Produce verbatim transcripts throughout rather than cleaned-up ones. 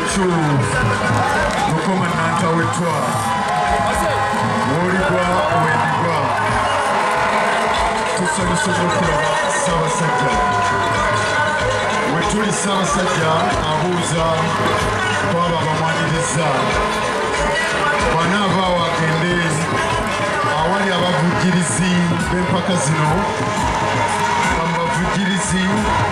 Chu Mukoma Nanta Wetwa Morigwa Wendigwa Tusabisomokera Ssaabasajja Wetuli Ssaabasajja abuuza kwaba bamwaniriza banaava wagende awali abavujjirizi b'empaka zino bamubavujjirizi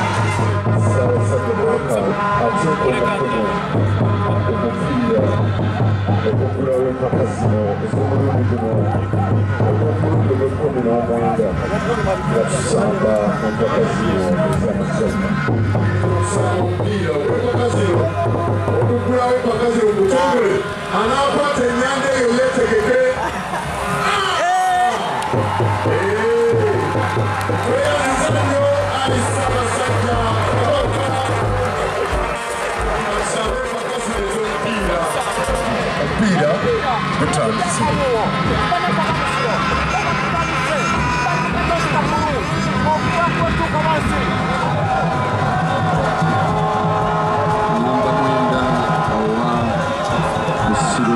okugulawo empaka zino ez'omulundi guno omulundi gw'ekkumi n'omwenda nga tusamba mu mpaka zino ez'amasajja omupiira gw'empaka zino okugulawo empaka zino mutongole anaakwata ennyanja eyo yeetegeke tweyanza nnyo ali Ssaabasajja asabe empaka zino ez'omupiira omupiira gutandise namba mwenda owa Busiro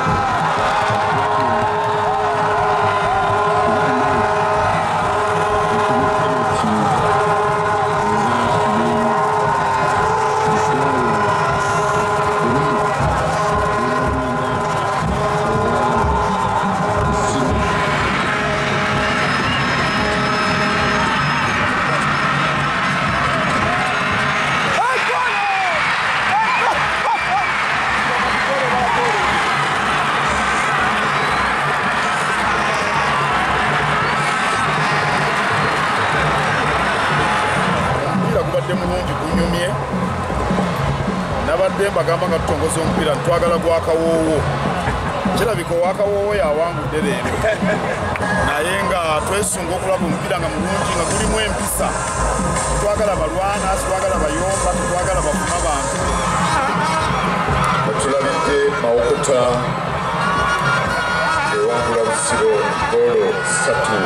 nabadde mbagamba nga tutongoza omupiira ntwagala gwakawoowo kirabika owakawoowo yawangudde leero naye nga twesunga okulaba omupiira nga mulungi nga gulimu empisa twagala balwana twagala bayomba twagala bafuma bantu tulabidde Mawokota ewangula Busiro ggoolo ssatu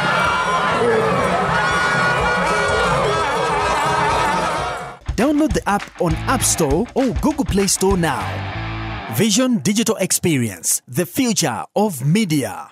Download the app on App Store or Google Play Store now. Vision Digital Experience, the future of media.